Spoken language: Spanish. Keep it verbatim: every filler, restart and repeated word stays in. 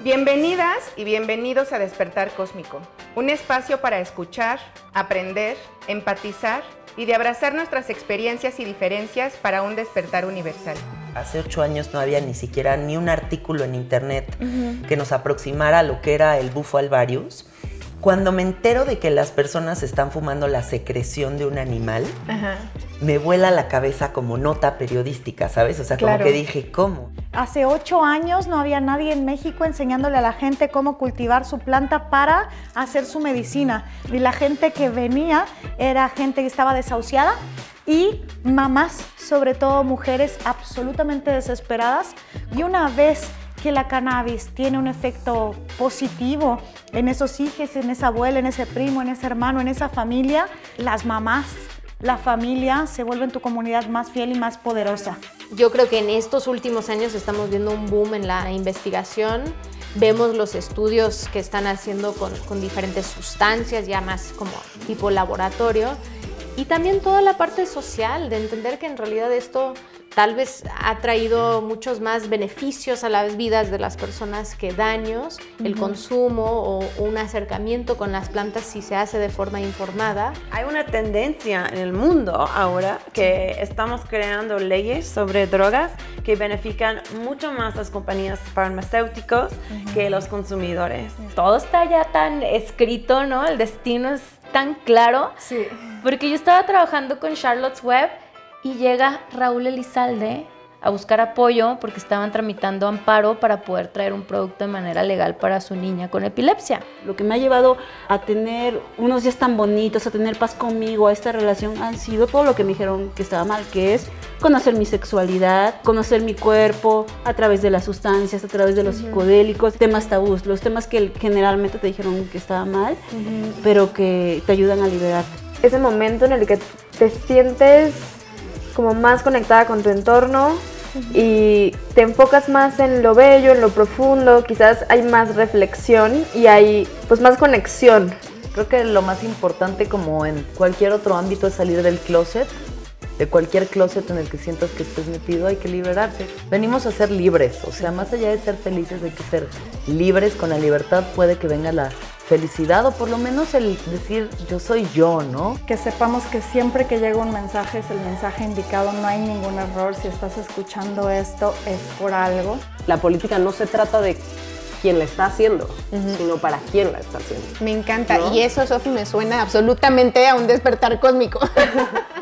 Bienvenidas y bienvenidos a Despertar Cósmico, un espacio para escuchar, aprender, empatizar y de abrazar nuestras experiencias y diferencias para un despertar universal. Hace ocho años no había ni siquiera ni un artículo en internet uh-huh. que nos aproximara a lo que era el bufo alvarius. Cuando me entero de que las personas están fumando la secreción de un animal, ajá. me vuela la cabeza como nota periodística, ¿sabes? O sea, como claro. que dije, ¿cómo? Hace ocho años no había nadie en México enseñándole a la gente cómo cultivar su planta para hacer su medicina. Y la gente que venía era gente que estaba desahuciada y mamás, sobre todo mujeres absolutamente desesperadas. Y una vez que la cannabis tiene un efecto positivo en esos hijos, en esa abuela, en ese primo, en ese hermano, en esa familia, las mamás, la familia se vuelven tu comunidad más fiel y más poderosa. Yo creo que en estos últimos años estamos viendo un boom en la investigación. Vemos los estudios que están haciendo con, con diferentes sustancias, ya más como tipo laboratorio. Y también toda la parte social, de entender que en realidad esto tal vez ha traído muchos más beneficios a las vidas de las personas que daños, uh-huh. el consumo o un acercamiento con las plantas si se hace de forma informada. Hay una tendencia en el mundo ahora que estamos creando leyes sobre drogas que benefician mucho más a las compañías farmacéuticas uh-huh. que los consumidores. Uh-huh. Todo está ya tan escrito, ¿no? El destino es tan claro. Sí. Porque yo estaba trabajando con Charlotte's Web y llega Raúl Elizalde a buscar apoyo porque estaban tramitando amparo para poder traer un producto de manera legal para su niña con epilepsia. Lo que me ha llevado a tener unos días tan bonitos, a tener paz conmigo, a esta relación, han sido todo lo que me dijeron que estaba mal, que es conocer mi sexualidad, conocer mi cuerpo a través de las sustancias, a través de los uh-huh. psicodélicos, temas tabús, los temas que generalmente te dijeron que estaba mal, uh-huh. pero que te ayudan a liberarte. Ese momento en el que te sientes como más conectada con tu entorno uh-huh. y te enfocas más en lo bello, en lo profundo, quizás hay más reflexión y hay pues más conexión. Creo que lo más importante, como en cualquier otro ámbito, es salir del closet. De cualquier closet en el que sientas que estés metido, hay que liberarse. Venimos a ser libres, o sea, más allá de ser felices, hay que ser libres. Con la libertad puede que venga la felicidad, o por lo menos el decir, yo soy yo, ¿no? Que sepamos que siempre que llega un mensaje es el mensaje indicado, no hay ningún error. Si estás escuchando esto, es por algo. La política no se trata de quién la está haciendo, uh-huh. sino para quién la está haciendo. Me encanta, ¿no? Y eso, Sofi, me suena absolutamente a un despertar cósmico.